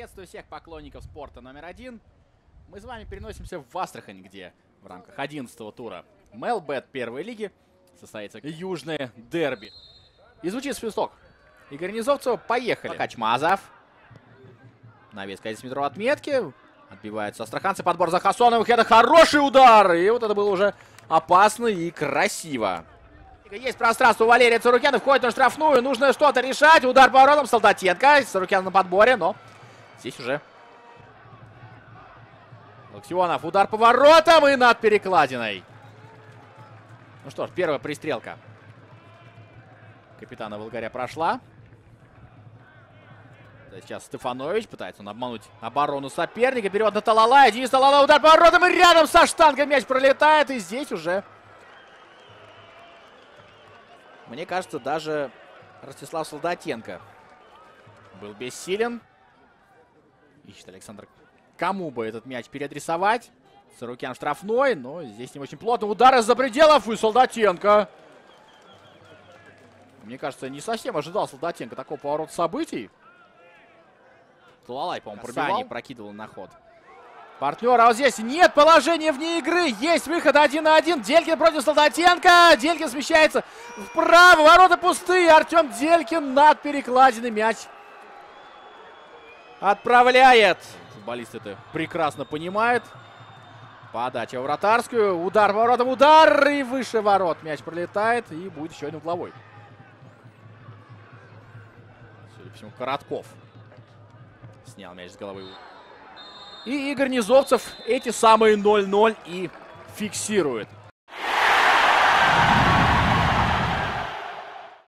Приветствую всех поклонников спорта номер 1. Мы с вами переносимся в Астрахань, где в рамках 11-го тура Мелбет первой лиги состоится южное дерби. И звучит свисток. Игорь Низовцев, поехали. Качмазов. Навес 10-метровой отметки. Отбиваются астраханцы. Подбор за Хасоновых. Это хороший удар. И вот это было уже опасно и красиво. Есть пространство у Валерия Царукяна. Входит на штрафную. Нужно что-то решать. Удар по воротам. Солдатенко. Царукян на подборе, но здесь уже Локтионов. Удар по воротам и над перекладиной. Ну что ж, первая пристрелка капитана Волгаря прошла. Сейчас Стефанович пытается он обмануть оборону соперника. Вперед на Талалая. Денис Талалай. Удар по воротам. И рядом со штангой мяч пролетает. И здесь уже, мне кажется, даже Ростислав Солдатенко был бессилен. Ищет Александр, кому бы этот мяч переадресовать. Царукян штрафной, но здесь не очень плотно. Удар из-за пределов и Солдатенко. Мне кажется, не совсем ожидал Солдатенко такого поворота событий. Талалай, по-моему, пробивал. Прокидывал на ход партнера. А вот здесь нет положения вне игры. Есть выход 1 на 1. Делькин против Солдатенко. Делькин смещается вправо. Ворота пустые. Артем Делькин над перекладиной мяч отправляет. Футболист это прекрасно понимает. Подача в вратарскую. Удар по воротам. Удар. И выше ворот мяч пролетает. И будет еще один угловой. Судя по всему, Коротков снял мяч с головы. И Игорь Низовцев эти самые 0-0 и фиксирует.